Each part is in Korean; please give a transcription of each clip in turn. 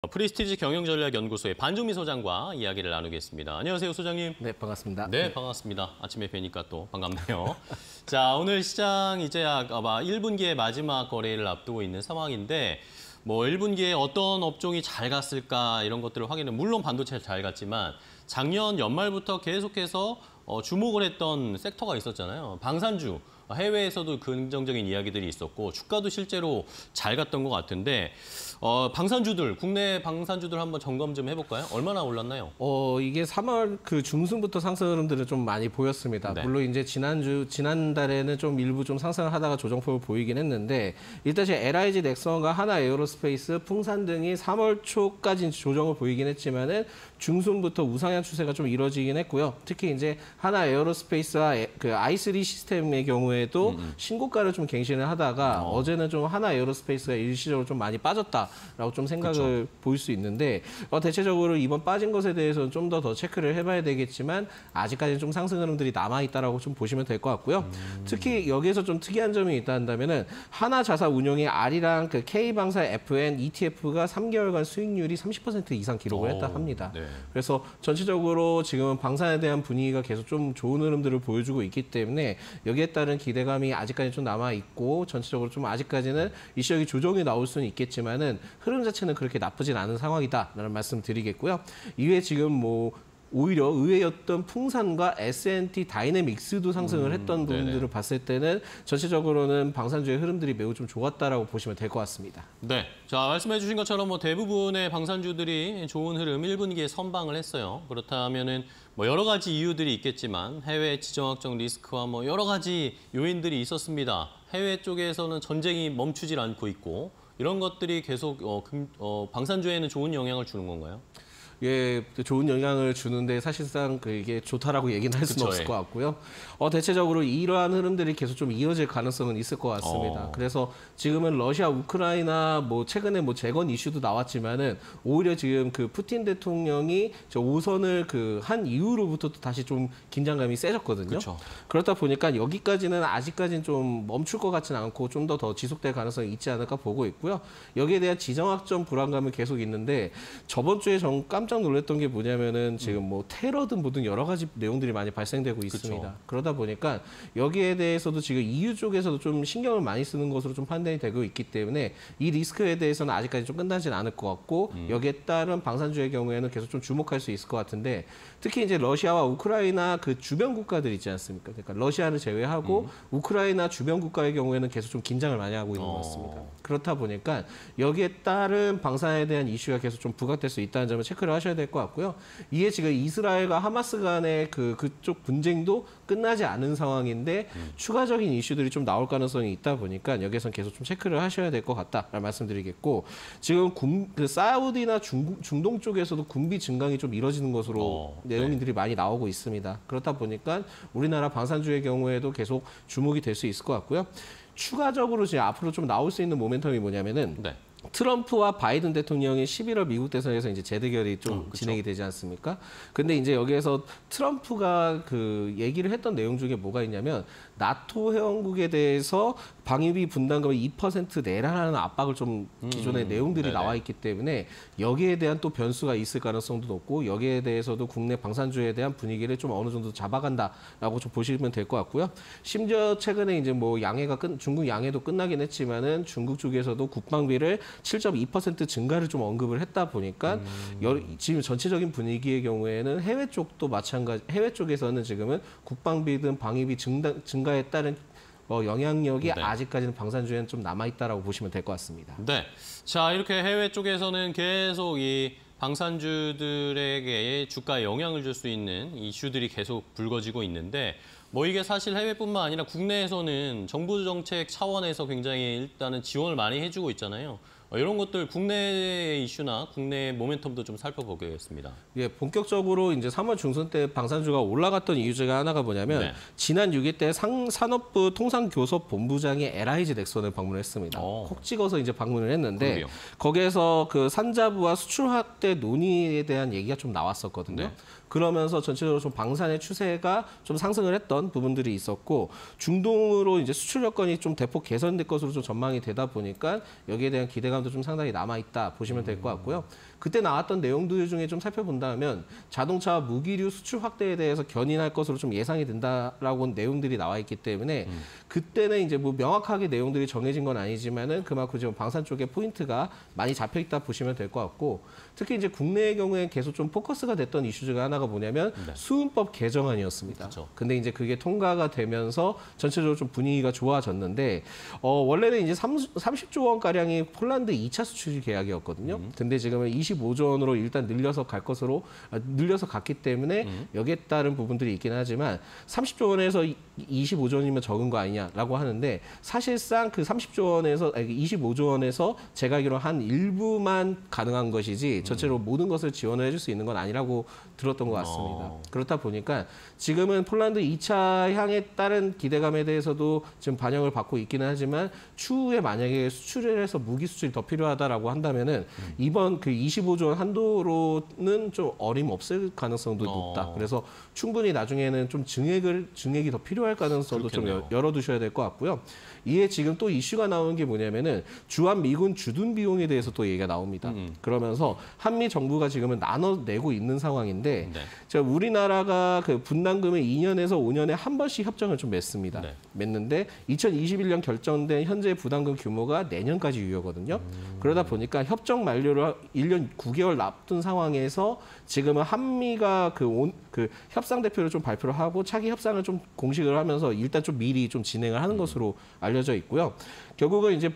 프리스티지 경영전략연구소의 반중미 소장과 이야기를 나누겠습니다. 안녕하세요, 소장님. 네, 반갑습니다. 네, 반갑습니다. 아침에 뵈니까 또 반갑네요. 자, 오늘 시장 이제 아마 1분기의 마지막 거래를 앞두고 있는 상황인데 1분기에 어떤 업종이 잘 갔을까 이런 것들을 확인해. 물론 반도체 잘 갔지만 작년 연말부터 계속해서 주목을 했던 섹터가 있었잖아요. 방산주. 해외에서도 긍정적인 이야기들이 있었고 주가도 실제로 잘 갔던 것 같은데 방산주들, 국내 방산주들 한번 점검 좀 해볼까요? 얼마나 올랐나요? 이게 3월 그 중순부터 상승 흐름들을 좀 많이 보였습니다. 네. 물론 이제 지난달에는 좀 일부 좀 상승을 하다가 조정폭을 보이긴 했는데 일단 제 LIG 넥슨과 하나 에어로스페이스, 풍산 등이 3월 초까지 조정을 보이긴 했지만은 중순부터 우상향 추세가 좀 이뤄지긴 했고요. 특히 이제 하나 에어로스페이스와 그 i3 시스템의 경우에도 신고가를 좀 갱신을 하다가 어제는 좀 하나 에어로스페이스가 일시적으로 좀 많이 빠졌다라고 좀 생각을 보일 수 있는데 대체적으로 이번 빠진 것에 대해서는 좀 더 체크를 해봐야 되겠지만 아직까지는 좀 상승 흐름들이 남아있다라고 좀 보시면 될 것 같고요. 특히 여기에서 좀 특이한 점이 있다 한다면은 하나 자사 운용의 R이랑 그 K방사 FN ETF가 3개월간 수익률이 30% 이상 기록을 했다 합니다. 네. 그래서 전체적으로 지금 방산에 대한 분위기가 계속 좀 좋은 흐름들을 보여주고 있기 때문에 여기에 따른 기대감이 아직까지 좀 남아있고 전체적으로 좀 아직까지는 일시적인 조정이 나올 수는 있겠지만은 흐름 자체는 그렇게 나쁘진 않은 상황이다라는 말씀 드리겠고요. 이외에 지금 오히려 의외였던 풍산과 S&T 다이내믹스도 상승을 했던 부분들을 봤을 때는 전체적으로는 방산주의 흐름들이 매우 좀 좋았다라고 보시면 될 것 같습니다. 네, 자 말씀해 주신 것처럼 대부분의 방산주들이 좋은 흐름 1분기에 선방을 했어요. 그렇다면은 여러 가지 이유들이 있겠지만 해외 지정학적 리스크와 여러 가지 요인들이 있었습니다. 해외 쪽에서는 전쟁이 멈추질 않고 있고 이런 것들이 계속 방산주에는 좋은 영향을 주는 건가요? 예, 좋은 영향을 주는데 사실상 이게 좋다라고 얘기는 할 수는 없을 것 같고요. 대체적으로 이러한 흐름들이 계속 좀 이어질 가능성은 있을 것 같습니다. 그래서 지금은 러시아, 우크라이나 최근에 재건 이슈도 나왔지만은 오히려 지금 그 푸틴 대통령이 저 오선을 한 이후로부터 다시 좀 긴장감이 세졌거든요. 그쵸. 그렇다 보니까 여기까지는 아직까지는 좀 멈출 것 같지는 않고 좀 더 지속될 가능성이 있지 않을까 보고 있고요. 여기에 대한 지정학적 불안감은 계속 있는데 저번 주에 깜짝 놀랐던 게 뭐냐면은 지금 테러든 뭐든 여러 가지 내용들이 많이 발생되고 있습니다. 그쵸. 그러다 보니까 여기에 대해서도 지금 EU 쪽에서도 좀 신경을 많이 쓰는 것으로 좀 판단이 되고 있기 때문에 이 리스크에 대해서는 아직까지 좀 끝나진 않을 것 같고 여기에 따른 방산주의 경우에는 계속 좀 주목할 수 있을 것 같은데 특히 이제 러시아와 우크라이나 그 주변 국가들 있지 않습니까? 그러니까 러시아를 제외하고 우크라이나 주변 국가의 경우에는 계속 좀 긴장을 많이 하고 있는 것 같습니다. 그렇다 보니까 여기에 따른 방산에 대한 이슈가 계속 좀 부각될 수 있다는 점을 체크를 하셔야 될 것 같고요. 이에 지금 이스라엘과 하마스 간의 그쪽 분쟁도 끝나지 않은 상황인데 추가적인 이슈들이 좀 나올 가능성이 있다 보니까 여기에서는 계속 좀 체크를 하셔야 될 것 같다라는 말씀드리겠고 지금 사우디나 중동 쪽에서도 군비 증강이 좀 이뤄지는 것으로 내용들이 많이 나오고 있습니다. 그렇다 보니까 우리나라 방산주의 경우에도 계속 주목이 될 수 있을 것 같고요. 추가적으로 이제 앞으로 좀 나올 수 있는 모멘텀이 뭐냐면은 트럼프와 바이든 대통령이 11월 미국 대선에서 이제 재대결이 좀 진행이 되지 않습니까? 근데 이제 여기에서 트럼프가 얘기를 했던 내용 중에 뭐가 있냐면 나토 회원국에 대해서 방위비 분담금을 2% 내라라는 압박을 좀 기존의 내용들이 나와 있기 때문에 여기에 대한 또 변수가 있을 가능성도 높고 여기에 대해서도 국내 방산주에 대한 분위기를 좀 어느 정도 잡아간다라고 좀 보시면 될 것 같고요. 심지어 최근에 이제 중국 양해도 끝나긴 했지만은 중국 쪽에서도 국방비를 7.2% 증가를 좀 언급을 했다 보니까 지금 전체적인 분위기의 경우에는 해외 쪽도 마찬가지. 해외 쪽에서는 지금은 국방비든 방위비 증가에 따른 영향력이 아직까지는 방산주에는 좀 남아있다라고 보시면 될 것 같습니다. 네. 자, 이렇게 해외 쪽에서는 계속 이 방산주들에게 주가에 영향을 줄 수 있는 이슈들이 계속 불거지고 있는데 이게 사실 해외뿐만 아니라 국내에서는 정부 정책 차원에서 굉장히 일단은 지원을 많이 해주고 있잖아요. 이런 것들 국내 이슈나 국내 모멘텀도 좀 살펴보겠습니다. 예, 본격적으로 이제 3월 중순 때 방산주가 올라갔던 이유 중에 하나가 뭐냐면 지난 6일 때 산업부 통상교섭본부장이 LIG 넥슨을 방문했습니다. 콕 찍어서 이제 방문을 했는데 거기에서 산자부와 수출 확대 논의에 대한 얘기가 좀 나왔었거든요. 그러면서 전체적으로 좀 방산의 추세가 좀 상승을 했던 부분들이 있었고 중동으로 이제 수출 여건이 좀 대폭 개선될 것으로 좀 전망이 되다 보니까 여기에 대한 기대감도 좀 상당히 남아 있다 보시면 될 것 같고요. 그때 나왔던 내용들 중에 좀 살펴본다면 자동차 무기류 수출 확대에 대해서 견인할 것으로 좀 예상이 된다라고 내용들이 나와 있기 때문에 그때는 이제 뭐 명확하게 내용들이 정해진 건 아니지만은 그만큼 지금 방산 쪽에 포인트가 많이 잡혀 있다 보시면 될 것 같고 특히 이제 국내의 경우에 계속 좀 포커스가 됐던 이슈 중에 하나가 뭐냐면 수은법 개정안이었습니다. 그렇죠. 근데 이제 그게 통과가 되면서 전체적으로 좀 분위기가 좋아졌는데 원래는 이제 30조 원 가량이 폴란드 2차 수출 계약이었거든요. 근데 지금은 25조 원으로 일단 늘려서 늘려서 갔기 때문에 여기에 따른 부분들이 있긴 하지만 30조 원에서 25조 원이면 적은 거 아니냐라고 하는데 사실상 그 30조 원에서 25조 원에서 제가 알기로 한 일부만 가능한 것이지 전체로 모든 것을 지원을 해줄 수 있는 건 아니라고 들었던 것 같습니다. 그렇다 보니까 지금은 폴란드 2차 향에 따른 기대감에 대해서도 지금 반영을 받고 있기는 하지만 추후에 만약에 수출을 해서 무기 수출이 더 필요하다라고 한다면은 이번 그 25조 원 한도로는 좀 어림없을 가능성도 높다. 그래서 충분히 나중에는 좀 증액이 더 필요할 가능성도 그렇겠네요. 좀 열어두셔야 될 것 같고요. 이에 지금 또 이슈가 나오는 게 뭐냐면은 주한 미군 주둔 비용에 대해서 또 얘기가 나옵니다. 그러면서 한미 정부가 지금은 나눠내고 있는 상황인데 제가 우리나라가 그 분담금을 2년에서 5년에 한 번씩 협정을 좀 맺습니다. 맺는데 2021년 결정된 현재 부담금 규모가 내년까지 유효거든요. 그러다 보니까 협정 만료를 1년 9개월 앞둔 상황에서 지금은 한미가 그 협상 대표를 좀 발표를 하고 차기 협상을 좀 공식을 하면서 일단 좀 미리 좀 진행을 하는 것으로 알려져 있고요. 결국은 이제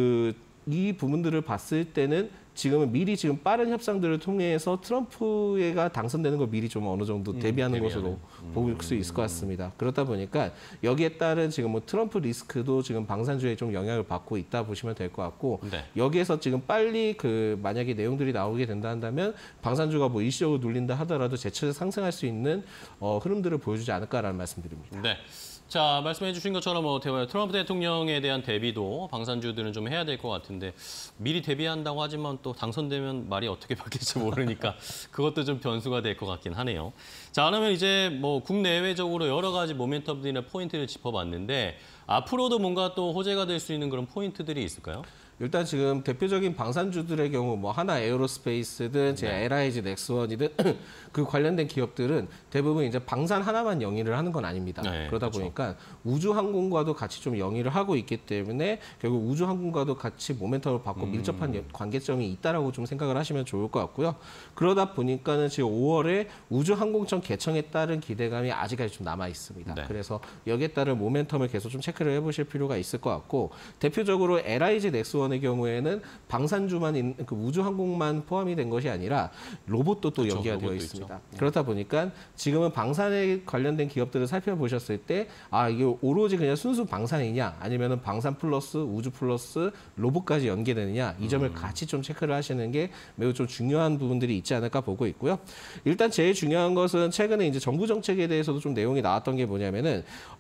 이 부분들을 봤을 때는 지금은 미리 지금 빠른 협상들을 통해서 트럼프가 당선되는 걸 미리 좀 어느 정도 대비하는 것으로 볼 수 있을 것 같습니다. 그렇다 보니까 여기에 따른 지금 뭐 트럼프 리스크도 지금 방산주에 좀 영향을 받고 있다 보시면 될 것 같고 여기에서 지금 빨리 만약에 내용들이 나오게 된다 한다면 방산주가 뭐 일시적으로 눌린다 하더라도 재차 상승할 수 있는 흐름들을 보여주지 않을까라는 말씀드립니다. 네. 자, 말씀해 주신 것처럼 트럼프 대통령에 대한 대비도 방산주들은 좀 해야 될 것 같은데 미리 대비한다고 하지만 또 당선되면 말이 어떻게 바뀔지 모르니까 그것도 좀 변수가 될 것 같긴 하네요. 자, 그러면 이제 뭐 국내외적으로 여러 가지 모멘텀들이나 포인트를 짚어봤는데 앞으로도 뭔가 또 호재가 될 수 있는 그런 포인트들이 있을까요? 일단 지금 대표적인 방산주들의 경우 뭐 하나 에어로스페이스든 LIG 넥스원이든 그 관련된 기업들은 대부분 이제 방산 하나만 영위를 하는 건 아닙니다. 그러다 보니까 우주항공과도 같이 좀 영위를 하고 있기 때문에 결국 우주항공과도 같이 모멘텀을 받고 밀접한 관계점이 있다라고 좀 생각을 하시면 좋을 것 같고요. 그러다 보니까는 지금 5월에 우주항공청 개청에 따른 기대감이 아직까지 좀 남아 있습니다. 그래서 여기에 따른 모멘텀을 계속 좀 체크를 해보실 필요가 있을 것 같고 대표적으로 LIG 넥스원 의 경우에는 방산주만 있는 그 우주항공만 포함이 된 것이 아니라 로봇도 또 연계가 되어 있습니다. 그렇다 보니까 지금은 방산에 관련된 기업들을 살펴보셨을 때 이게 오로지 그냥 순수 방산이냐 아니면은 방산 플러스 우주 플러스 로봇까지 연계되느냐 이 점을 같이 좀 체크를 하시는 게 매우 좀 중요한 부분들이 있지 않을까 보고 있고요. 일단 제일 중요한 것은 최근에 이제 정부 정책에 대해서도 좀 내용이 나왔던 게 뭐냐면은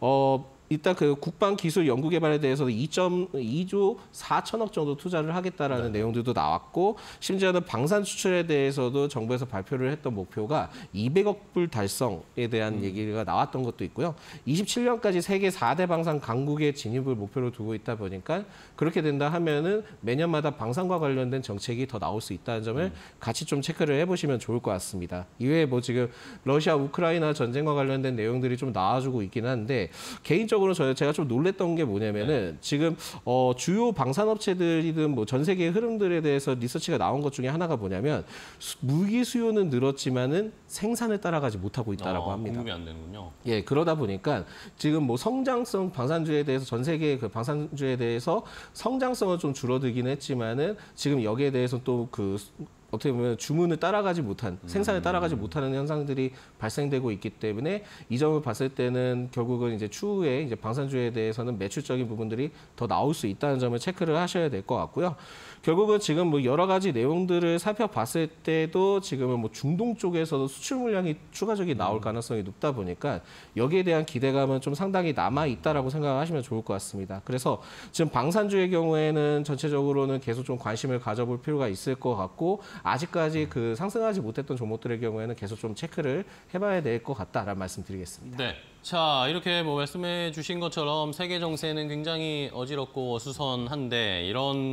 일단 그 국방 기술 연구 개발에 대해서도 2.2조 4천억 정도 투자를 하겠다라는 내용들도 나왔고 심지어는 방산 수출에 대해서도 정부에서 발표를 했던 목표가 200억 불 달성에 대한 얘기가 나왔던 것도 있고요. 27년까지 세계 4대 방산 강국의 진입을 목표로 두고 있다 보니까 그렇게 된다 하면은 매년마다 방산과 관련된 정책이 더 나올 수 있다는 점을 같이 좀 체크를 해보시면 좋을 것 같습니다. 이외에 뭐 지금 러시아 우크라이나 전쟁과 관련된 내용들이 좀 나와주고 있긴 한데 개인적으로 제가 좀 놀랬던 게 뭐냐면은 지금 주요 방산업체들이든 뭐 전 세계의 흐름들에 대해서 리서치가 나온 것 중에 하나가 뭐냐면 무기 수요는 늘었지만은 생산을 따라가지 못하고 있다라고 합니다. 공급이 안 되는군요. 예, 그러다 보니까 지금 뭐 성장성 방산주에 대해서 전 세계 그 방산주에 대해서 성장성은 좀 줄어들긴 했지만은 지금 여기에 대해서 또 어떻게 보면 주문을 따라가지 못한 생산을 따라가지 못하는 현상들이 발생되고 있기 때문에 이 점을 봤을 때는 결국은 이제 추후에 이제 방산주에 대해서는 매출적인 부분들이 더 나올 수 있다는 점을 체크를 하셔야 될 것 같고요. 결국은 지금 뭐 여러 가지 내용들을 살펴봤을 때도 지금은 뭐 중동 쪽에서도 수출 물량이 추가적인 나올 가능성이 높다 보니까 여기에 대한 기대감은 좀 상당히 남아 있다라고 생각하시면 좋을 것 같습니다. 그래서 지금 방산주의 경우에는 전체적으로는 계속 좀 관심을 가져볼 필요가 있을 것 같고 아직까지 상승하지 못했던 종목들의 경우에는 계속 좀 체크를 해봐야 될 것 같다라는 말씀드리겠습니다. 네. 자, 이렇게 뭐 말씀해 주신 것처럼 세계 정세는 굉장히 어지럽고 어수선한데 이런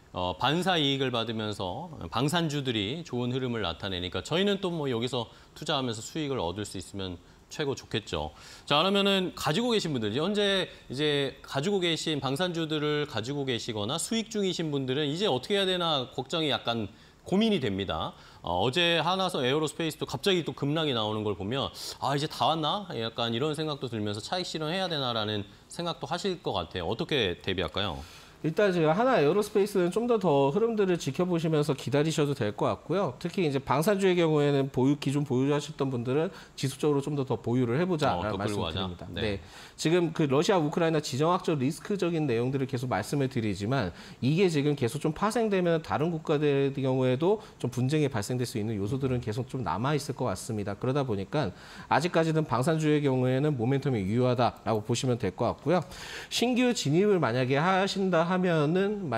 반사 이익을 받으면서 방산주들이 좋은 흐름을 나타내니까 저희는 또 뭐 여기서 투자하면서 수익을 얻을 수 있으면 최고 좋겠죠. 자, 그러면은 가지고 계신 분들, 현재 이제 가지고 계신 방산주들을 가지고 계시거나 수익 중이신 분들은 이제 어떻게 해야 되나 걱정이 약간 고민이 됩니다. 어제 하나서 에어로스페이스도 갑자기 또 급락이 나오는 걸 보면 아, 이제 다 왔나? 약간 이런 생각도 들면서 차익 실현해야 되나라는 생각도 하실 것 같아요. 어떻게 대비할까요? 일단 제가 하나 에어로스페이스는 좀 더 흐름들을 지켜보시면서 기다리셔도 될 것 같고요. 특히 이제 방산주의 경우에는 기존 보유하셨던 분들은 지속적으로 좀 더 보유를 해보자라는 말씀드립니다. 네. 지금 그 러시아 우크라이나 지정학적 리스크적인 내용들을 계속 말씀을 드리지만 이게 지금 계속 좀 파생되면 다른 국가들의 경우에도 좀 분쟁이 발생될 수 있는 요소들은 계속 좀 남아 있을 것 같습니다. 그러다 보니까 아직까지는 방산주의 경우에는 모멘텀이 유효하다라고 보시면 될 것 같고요. 신규 진입을 만약에 하신다 하면은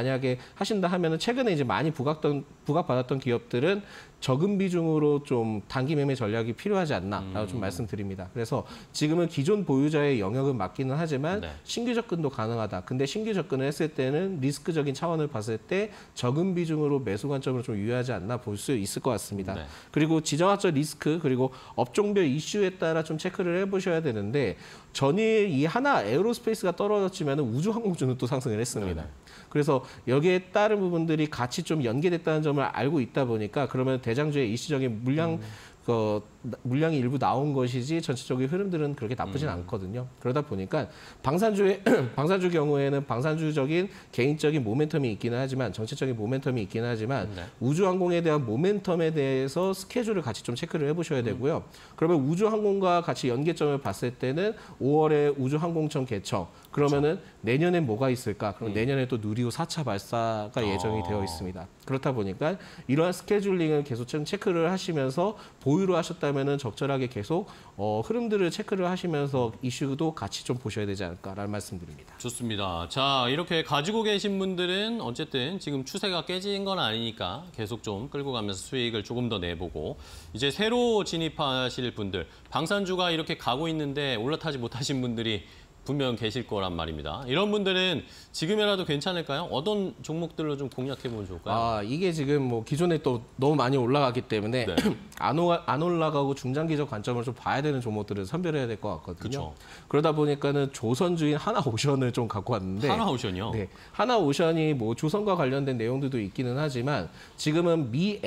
최근에 이제 많이 부각받았던 기업들은 적은 비중으로 좀 단기 매매 전략이 필요하지 않나라고 좀 말씀드립니다. 그래서 지금은 기존 보유자의 영역은 맞기는 하지만 신규 접근도 가능하다. 근데 신규 접근을 했을 때는 리스크적인 차원을 봤을 때 적은 비중으로 매수 관점으로 좀 유효하지 않나 볼 수 있을 것 같습니다. 그리고 지정학적 리스크 그리고 업종별 이슈에 따라 좀 체크를 해보셔야 되는데 전일 이 하나 에어로스페이스가 떨어졌지만 우주항공주는 또 상승을 했습니다. 그래서 여기에 따른 부분들이 같이 좀 연계됐다는 점을 알고 있다 보니까 그러면 대장주의 일시적인 물량이 일부 나온 것이지 전체적인 흐름들은 그렇게 나쁘진 않거든요. 그러다 보니까 방산주 경우에는 방산주적인 개인적인 모멘텀이 있기는 하지만 정체적인 모멘텀이 있기는 하지만 우주항공에 대한 모멘텀에 대해서 스케줄을 같이 좀 체크를 해보셔야 되고요. 그러면 우주항공과 같이 연계점을 봤을 때는 5월에 우주항공청 개청 그러면은 내년에 뭐가 있을까? 그럼 내년에 또 누리호 4차 발사가 예정이 되어 있습니다. 그렇다 보니까 이러한 스케줄링을 계속 좀 체크를 하시면서 보유를 하셨다면은 적절하게 계속 흐름들을 체크를 하시면서 이슈도 같이 좀 보셔야 되지 않을까라는 말씀드립니다. 좋습니다. 자, 이렇게 가지고 계신 분들은 어쨌든 지금 추세가 깨진 건 아니니까 계속 좀 끌고 가면서 수익을 조금 더 내보고 이제 새로 진입하실 분들, 방산주가 이렇게 가고 있는데 올라타지 못하신 분들이 분명 계실 거란 말입니다. 이런 분들은 지금이라도 괜찮을까요? 어떤 종목들로 좀 공략해보면 좋을까요? 이게 지금 뭐 기존에 또 너무 많이 올라가기 때문에 안 올라가고 중장기적 관점을 좀 봐야 되는 종목들을 선별해야 될 것 같거든요. 그쵸. 그러다 보니까는 조선주인 하나오션을 좀 갖고 왔는데 하나오션이요? 네, 하나오션이 뭐 조선과 관련된 내용들도 있기는 하지만 지금은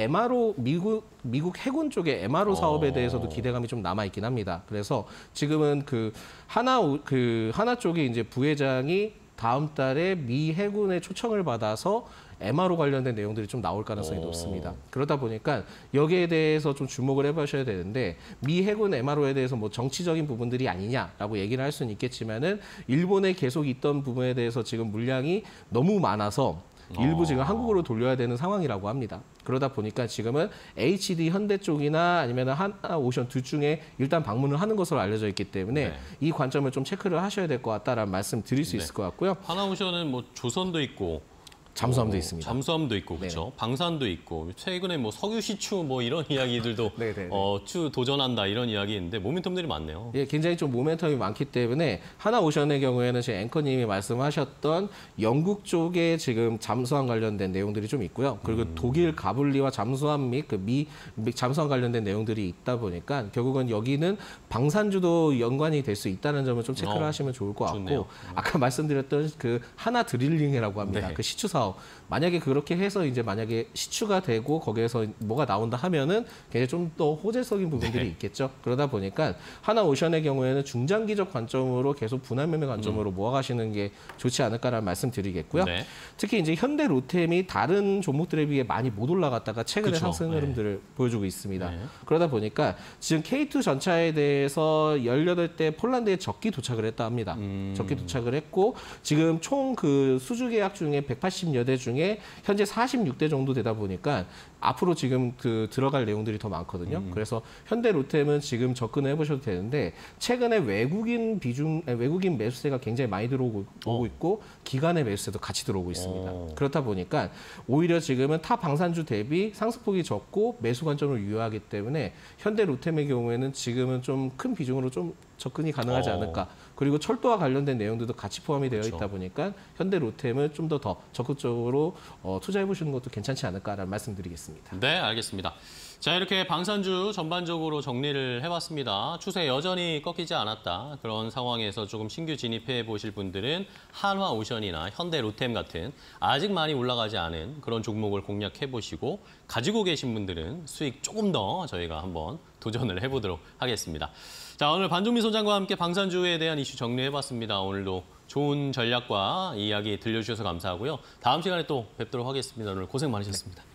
미국 해군 쪽의 MRO 사업에 대해서도 기대감이 좀 남아 있긴 합니다. 그래서 지금은 하나 쪽에 이제 부회장이 다음 달에 미 해군의 초청을 받아서 MRO 관련된 내용들이 좀 나올 가능성이 높습니다. 그러다 보니까 여기에 대해서 좀 주목을 해보셔야 되는데 미 해군 MRO에 대해서 뭐 정치적인 부분들이 아니냐라고 얘기를 할 수는 있겠지만은 일본에 계속 있던 부분에 대해서 지금 물량이 너무 많아서 일부 지금 한국으로 돌려야 되는 상황이라고 합니다. 그러다 보니까 지금은 HD 현대 쪽이나 아니면 하나오션 둘 중에 일단 방문을 하는 것으로 알려져 있기 때문에 이 관점을 좀 체크를 하셔야 될 것 같다라는 말씀 드릴 수 있을 것 같고요. 하나오션은 뭐 조선도 있고 잠수함도 있습니다. 잠수함도 있고 그렇죠. 방산도 있고 최근에 뭐 석유 시추 뭐 이런 이야기들도 추 도전한다 이런 이야기 있는데 모멘텀들이 많네요. 예, 굉장히 좀 모멘텀이 많기 때문에 하나오션의 경우에는 지금 앵커님이 말씀하셨던 영국 쪽에 지금 잠수함 관련된 내용들이 좀 있고요. 그리고 독일 가블리와 잠수함 및 미 잠수함 관련된 내용들이 있다 보니까 결국은 여기는 방산주도 연관이 될 수 있다는 점을 좀 체크를 하시면 좋을 것 같고 좋네요. 아까 말씀드렸던 그 하나 드릴링이라고 합니다. 그 시추 사업. 만약에 그렇게 해서 이제 만약에 시추가 되고 거기에서 뭐가 나온다 하면은 굉장히 좀 더 호재적인 부분들이 있겠죠. 그러다 보니까 하나오션의 경우에는 중장기적 관점으로 계속 분할 매매 관점으로 모아가시는 게 좋지 않을까라는 말씀드리겠고요. 특히 이제 현대 로템이 다른 종목들에 비해 많이 못 올라갔다가 최근에 상승 흐름들을 보여주고 있습니다. 그러다 보니까 지금 K2 전차에 대해서 18대 폴란드에 적기 도착을 했다 합니다. 적기 도착을 했고 지금 총 그 수주 계약 중에 180여 대 중에 현재 46대 정도 되다 보니까 앞으로 지금 그 들어갈 내용들이 더 많거든요. 그래서 현대로템은 지금 접근해 보셔도 되는데 최근에 외국인 매수세가 굉장히 많이 들어오고 있고 기관의 매수세도 같이 들어오고 있습니다. 그렇다 보니까 오히려 지금은 타 방산주 대비 상승폭이 적고 매수 관점을 유효하기 때문에 현대로템의 경우에는 지금은 좀 큰 비중으로 좀 접근이 가능하지 않을까. 그리고 철도와 관련된 내용들도 같이 포함이 되어 있다 보니까 현대로템을 좀 더 적극적으로 투자해 보시는 것도 괜찮지 않을까라는 말씀드리겠습니다. 네, 알겠습니다. 자, 이렇게 방산주 전반적으로 정리를 해봤습니다. 추세 여전히 꺾이지 않았다. 그런 상황에서 조금 신규 진입해 보실 분들은 한화오션이나 현대로템 같은 아직 많이 올라가지 않은 그런 종목을 공략해 보시고 가지고 계신 분들은 수익 조금 더 저희가 한번 도전을 해보도록 하겠습니다. 자, 오늘 반종민 소장과 함께 방산주에 대한 이슈 정리해봤습니다. 오늘도 좋은 전략과 이야기 들려주셔서 감사하고요. 다음 시간에 또 뵙도록 하겠습니다. 오늘 고생 많으셨습니다.